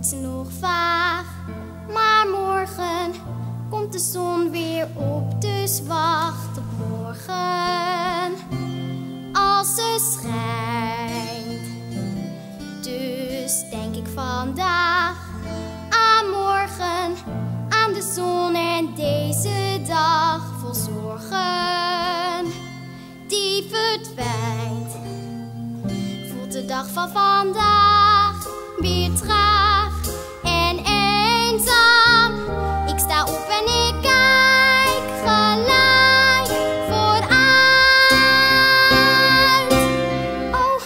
klinkt ze nog vaag. Maar morgen komt de zon weer op, dus wacht op morgen als ze schijnt. Dus denk ik vandaag aan morgen, aan de zon en deze dag vol zorgen die verdwijnt. Voelt de dag van vandaag weer traag en eenzaam. Ik sta op en ik kijk gelijk vooruit. Oh,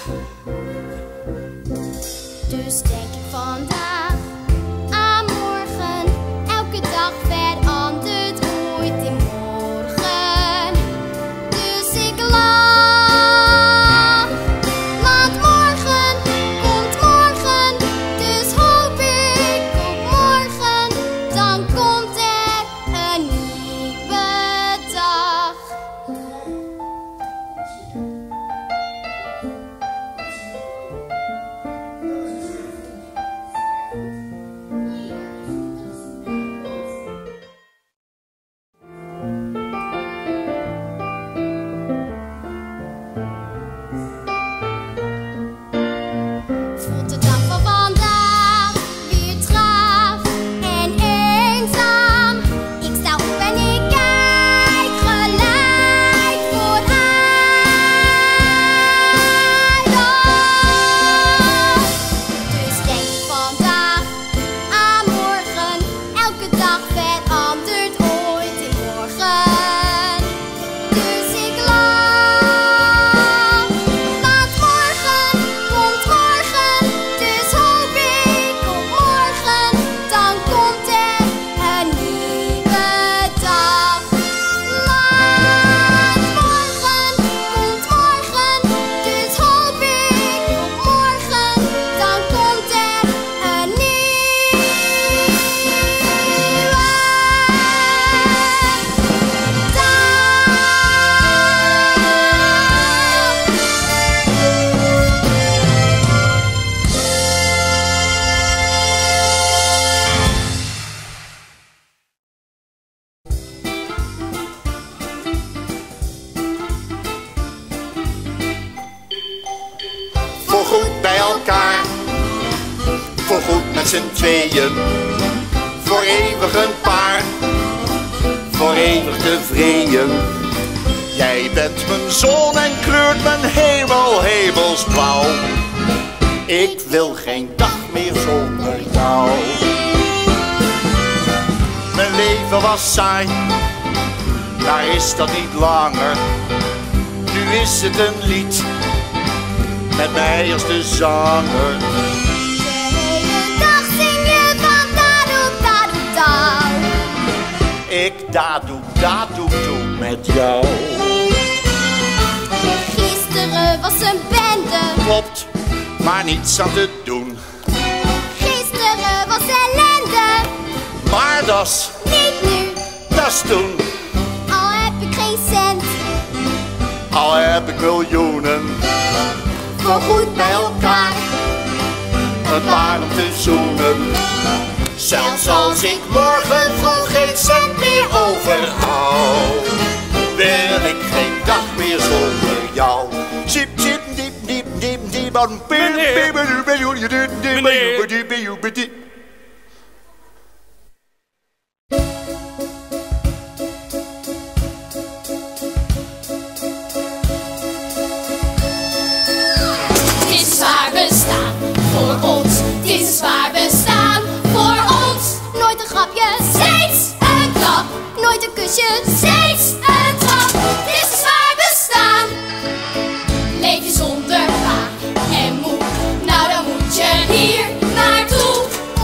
dus denk ik vandaag aan morgen. Elke dag verandert ooit in morgen. Dus ik lach, want morgen komt morgen. Dus hoop ik op morgen, dan komt er een nieuwe dag. Voelt de dag van vandaag weer traag en eenzaam. Ik sta op en ik kijk gelijk vooruit. Oh, dus denk ik vandaag aan morgen. Elke dag verandert ooit in morgen. Dus ik lach, want morgen komt morgen. Dus hoop ik op morgen, dan komt er een nieuwe dag. Want morgen komt morgen. Dus hoop ik op morgen, dan komt er een nieuwe dag. Voorgoed bij elkaar, voorgoed met z'n tweeën, voor eeuwig een paar, voor eeuwig tevreden. Jij bent mijn zon en kleurt mijn hemel hemelsblauw. Ik wil geen dag meer zonder jou. Mijn leven was saai, daar is dat niet langer. Nu is het een lied, met mij als de zanger. De hele dag zing je van dadoe, dadoe, dauw. Ik dadoe met jou. Gisteren was een bende. Klopt, maar niets aan te doen. Gisteren was ellende. Maar dat's, Niet nu, dat's toen. al heb ik geen cent. Al heb ik miljoenen. Voorgoed bij elkaar. Een paar om te zoenen. Zelfs als ik morgen vroeg geen cent meer overhoud, wil ik geen dag meer zonder jou. Zip, zip, diep, diep, diep, diep, diep. Het is waar we staan voor ons. Het is waar we staan voor ons. Nooit een grapje, steeds een klap. Nooit een kusje, steeds een trap. Het is waar we staan. Leef je zonder paan en moe, nou dan moet je hier naartoe.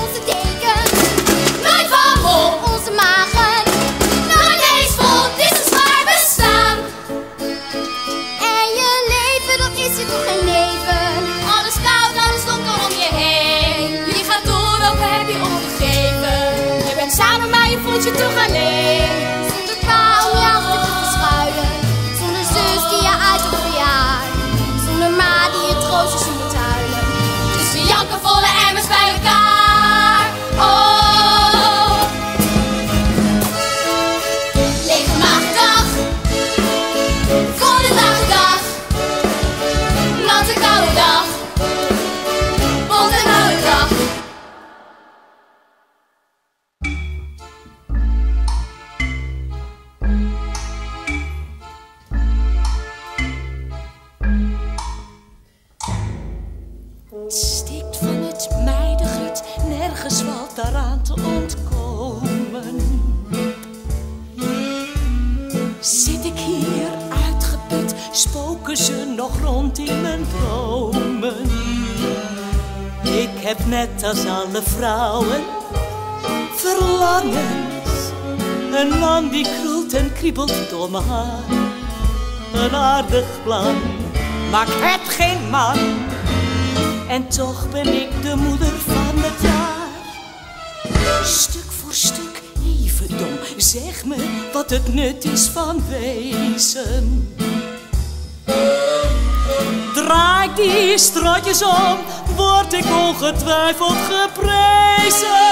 lopen ze nog rond in mijn dromen. Ik heb net als alle vrouwen verlangens. Een man die krult en kriebelt door mijn haar. Een aardig plan, maar ik heb geen man. En toch ben ik de moeder van het jaar. Stuk voor stuk, even dom, zeg me wat het nut is van wezen. Draai ik die straatjes om, word ik ongetwijfeld geprezen.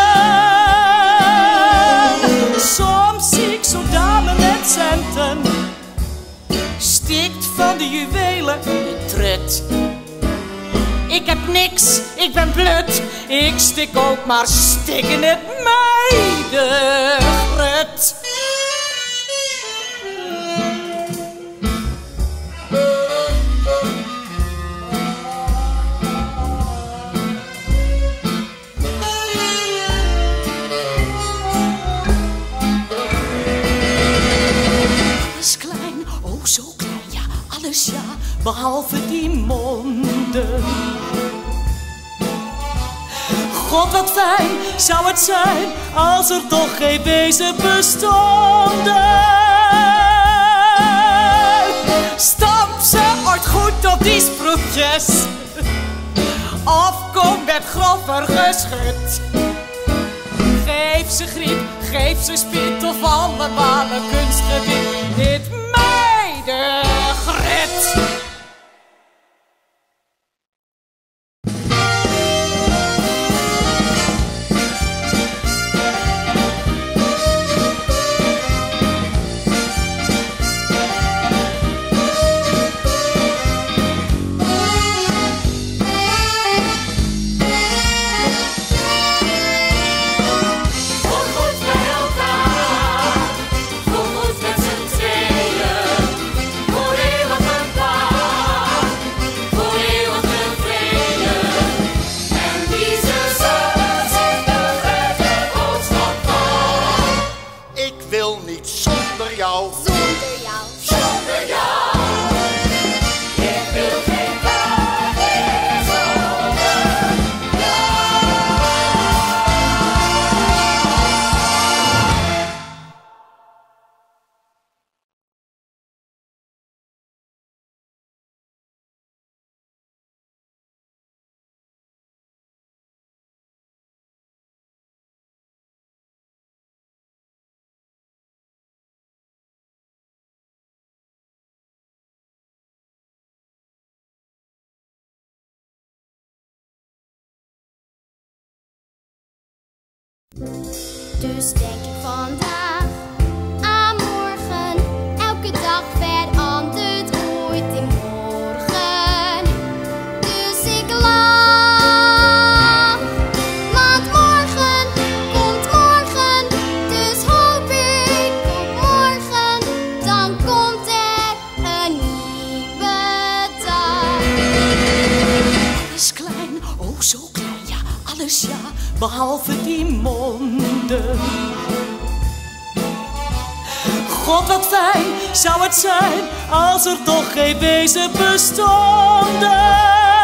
Soms zie ik zo'n dame met centen, stikt van de juwelen de tred. Ik heb niks, ik ben blut, ik stik ook maar stikken het meidengret. Alles klein, oh zo klein, ja, alles ja, behalve die monden. God, wat fijn zou het zijn als er toch geen wezen bestonden. Stamp ze ooit goed op die sproetjes, of kom met grover geschud. Geef ze griep, geef ze spiet of allemaal een kunstgebied. Dit meidengret. Dus denk ik vandaag aan morgen. Elke dag verandert ooit in morgen. Dus ik lach, want morgen komt morgen. Dus hoop ik op morgen, dan komt er een nieuwe dag. Alles klein, oh zo klein, ja, alles ja, behalve die monden. God, wat fijn zou het zijn als er toch geen wezen bestonden.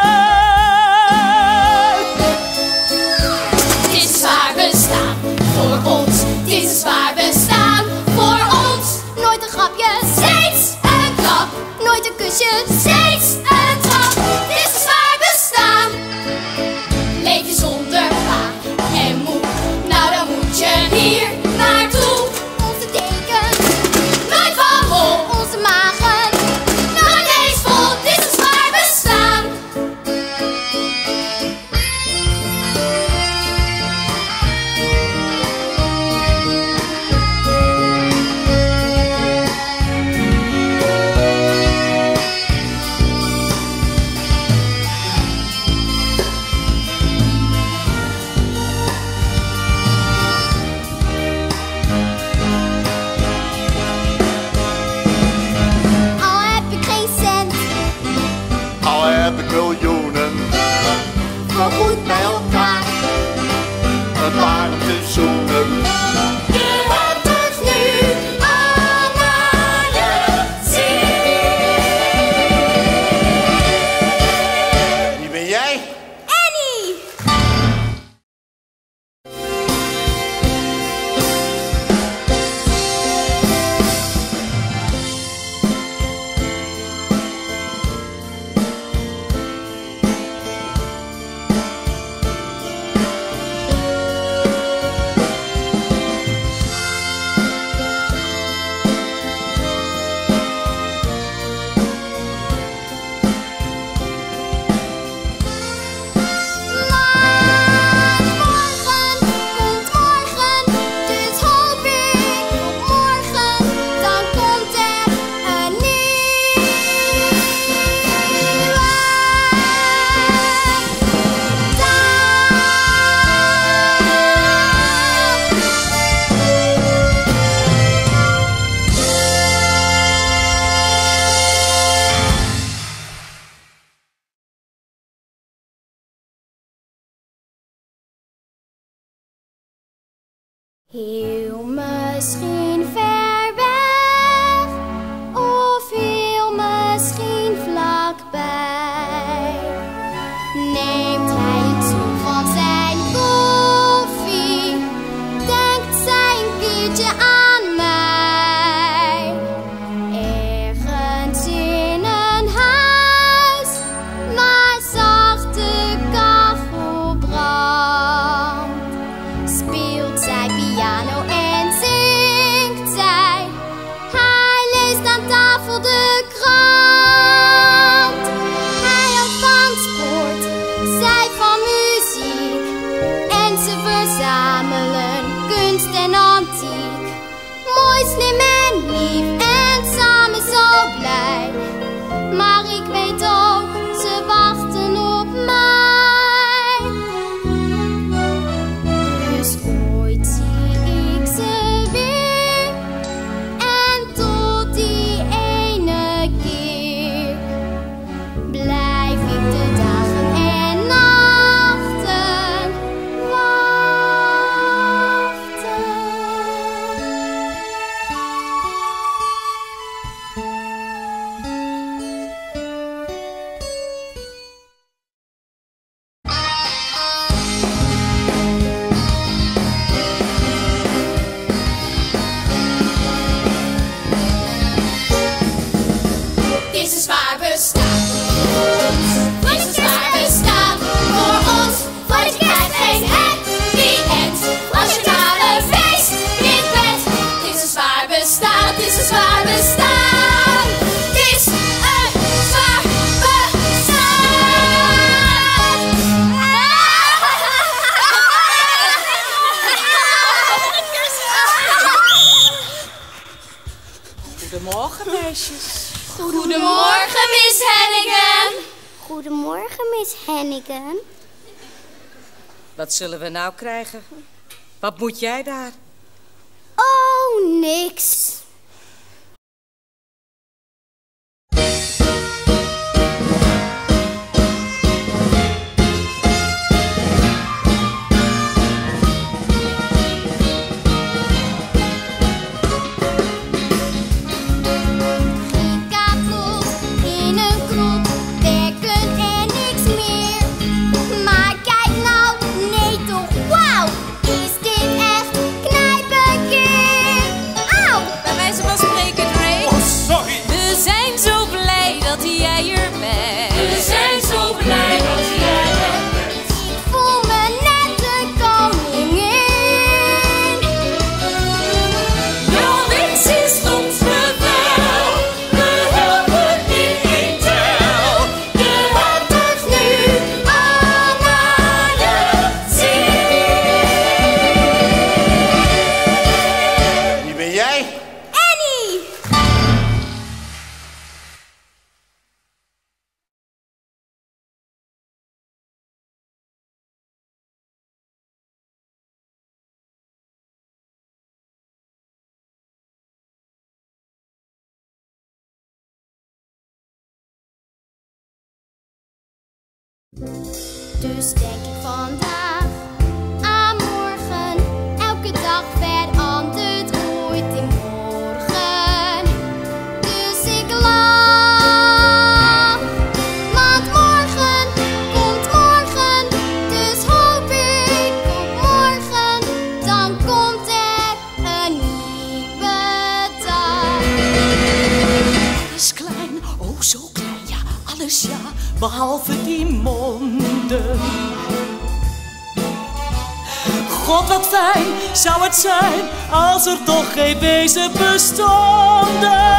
Het is zwaar bestaan voor ons, het is zwaar bestaan voor ons. Nooit een grapje, steeds een grap. Nooit een kusje, steeds een trap. Het is een zwaar bestaan. Leef je zonder pa en moe, nou dan moet je hier naartoe. Onze dekens, nooit van wol, onze magen, nooit eens vol. Het is een zwaar bestaan. Miljoenen, Goed bij elkaar. een paar te zoenen. Je hebt het nu aan naar je zin. Heel misschien ver weg, of heel misschien vlakbij. Neemt hij een slok van zijn koffie, denkt zij een keertje aan mij. Ergens in een huis, waar zachte kachel brandt, speelt zij piano en zingt zij. Hij leest aan tafel de krant. Hij houdt van sport, zij van muziek, en ze verzamelen kunst en antiek. Mooi, slim en lief en samen zo blij. Maar ik weet ook, ze wachten op mij. Dus ooit zie ik ze weer, en tot die ene keer blijf ik de dagen en nachten wachten. Dit is waar we staan. Dit is waar we staan. Voor ons, voor je krijgt geen happy end. Als je naar een feest niet bent. Dit is waar we staan. Dit is waar we staan. Dit is waar we staan. Goedemorgen, meisjes. Goedemorgen, Miss Hennigan. Goedemorgen, Miss Hennigan. Wat zullen we nou krijgen? Wat moet jij daar? Oh, niks. Geen kapot in een kroeg, werken en niks meer. Maar kijk nou, nee toch, wauw, is dit echt knijpenkeer. Auw! Bij wijze van spreken, Drake. Oh, sorry. We zijn zo blij dat jij er bent. We zijn zo blij dat jij er bent. Ik voel me net een koningin. Jouw wens is ons bevel. We helpen niet in tel. Je hebt het nu al naar je zin. Wie ben jij? Annie! Dus denk ik vandaag aan morgen. Elke dag verandert ooit in morgen. Dus ik lach, want morgen komt morgen. Dus hoop ik op morgen, dan komt er een nieuwe dag. Is klein, oh zo klein, ja, alles ja, behalve die monden. God, wat fijn zou het zijn als er toch geen wezen bestonden.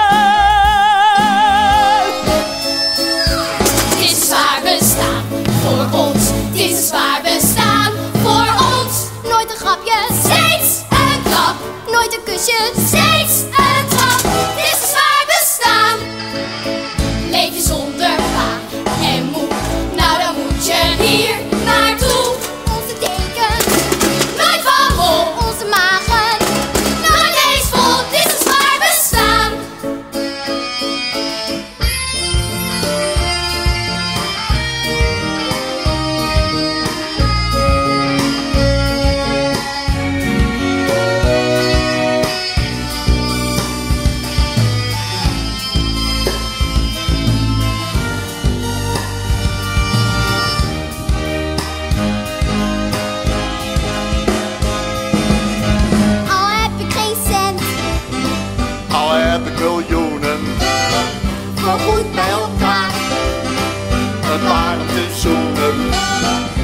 Dit is waar we staan, voor ons. Dit is waar we staan, voor ons. Nooit een grapje, steeds een klap. Nooit een kusje, steeds een trap. Dit is waar we staan. Leef je zonder pijn en moe, nou dan moet je hier naartoe. Onze dekens, nooit van wol. Onze magen, nooit eens vol. Dit is waar we staan. zo goed bij elkaar. Een warmte zoenen.